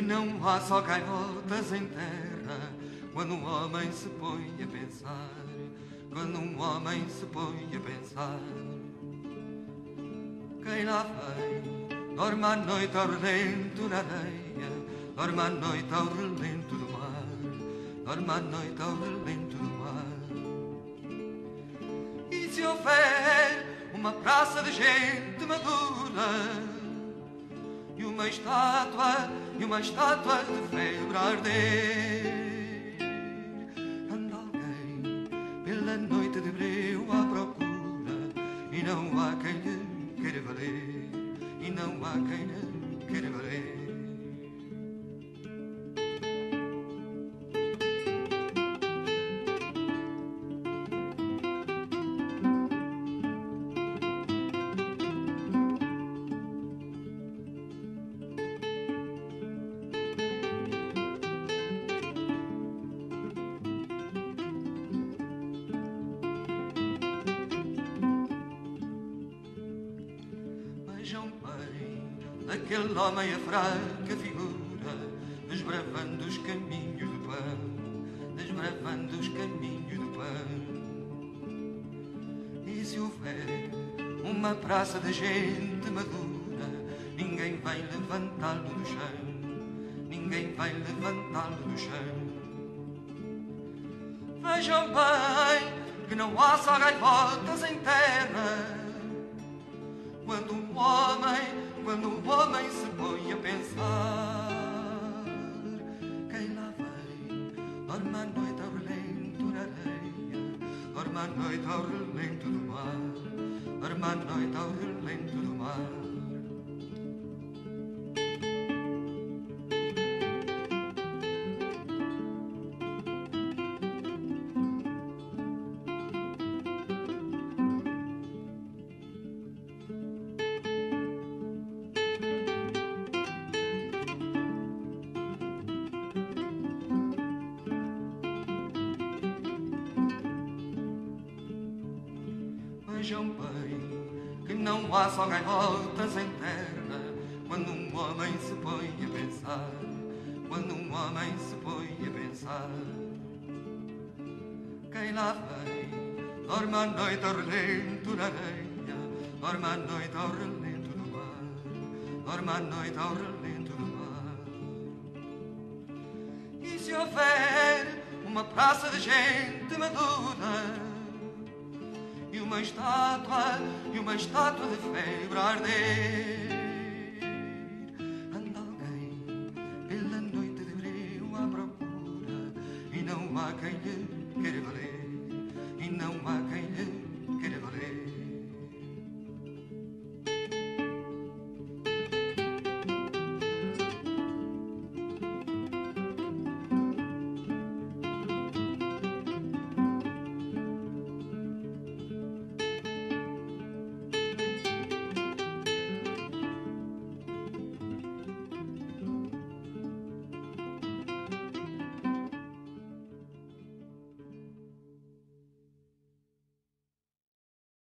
não há só gaivotas em terra quando um homem se põe a pensar, quando um homem se põe a pensar. Quem lá vem, dorme à noite ao relento na areia, dorme à noite ao relento do mar, dorme à noite ao relento do mar. E se houver uma praça de gente madura e uma estátua de febre a arder, anda alguém pela noite de breu à procura e não há quem lhe queira valer, e não há quem lhe queira valer. Vejam bem daquele homem a fraca figura, desbravando os caminhos do pão, desbravando os caminhos do pão. E se houver uma praça de gente madura, ninguém vai levantá-lo do chão, ninguém vai levantá-lo do chão. Vejam bem que não há só gaivotas em terra quando um homem se põe a pensar. Quem lá vem, dorme à noite ao relento na areia, dorme à noite ao relento do mar, dorme à noite ao relento do mar. Vejam bem que não há só gaivotas em terra quando um homem se põe a pensar, quando um homem se põe a pensar. Quem lá vem, dorme à noite ao relento na areia, dorme à noite ao relento do mar, dorme à noite ao relento do mar. E se houver uma praça de gente madura e uma estátua de febre a arder, anda alguém pela noite de breu à procura e não há quem lhe queira valer, e não há quem